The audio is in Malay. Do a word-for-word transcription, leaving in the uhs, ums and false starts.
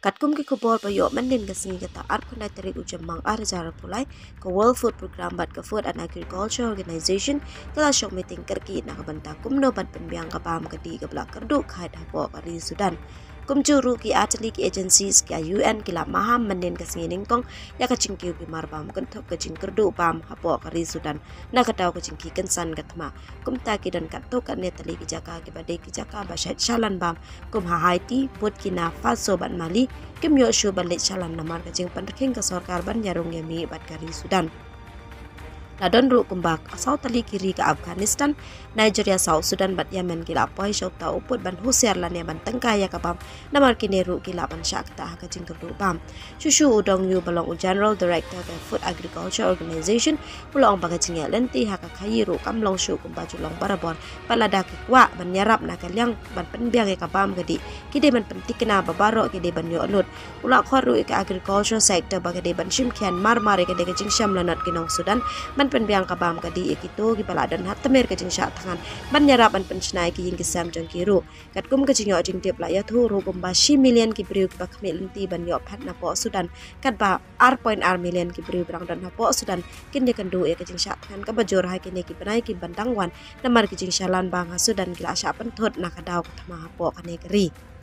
Kat kum ki kubor payo mendin ka singi kata art kunai tarik ujam mang ar jara pulai ke World Food Program bat ke Food and Agriculture Organization kala syok meeting kerki na kabanta kum no bat penbiang ka pam ke di ke belak kerdu khai hapo kari Sudan. Kum juru ki atli ki agencies ki U N ki la maham mendin ka singi ningkong ya ka cingkiu ki mar pam kentok ke cing kerdu pam hapo kari Sudan na katau ke cingki kensan katma kum taki dan kato kat ne tali ki jaka ki badai ki jaka ba syait shalan bam kum ha Haiti Burkina Faso bat Mali kim yo shu balik shalan namar ka cing pendeking ke sorkar ban yarung yami bat kari Sudan. Ladon ru kumbak asau tali kiri ke Afghanistan, Nigeria, South Sudan bat Yemen kila poi syok ta uput ban husiar lan ban tengkai ya kabam namar kini ru kila ban syak ta ka jingker du bam. Shushu udong yu balong General Director ke Food Agriculture Organization pulong baga jingya lenti ha ka khayi ru kam long shu kumba julong barabon palada ke kwa ban yarap na kalyang ban penbiang ya kabam gedi kide ban pentikna babaro kide ban yo lut pula khoru ke agriculture sector baga de ban shimkhian marmar ke de jing sham lanat kinong Sudan ban penbiang kabam kadi ikito ki paladan hat temer ke jing syak tangan ban nyarap ban penchnai ki jing kisam jang kiru kat kum ke jing yo jing tip la ya thu ru bomba shi million ki briu ki bakmi lenti ban yo phat na po Sudan kat ba r point r million ki briu brang dan po Sudan kin de kandu e ke jing syak tangan ka bajor ha kini ki banai ki bandang wan namar ki jing shalan bang ha Sudan kila syak penthot na kadau ka thama po kane keri.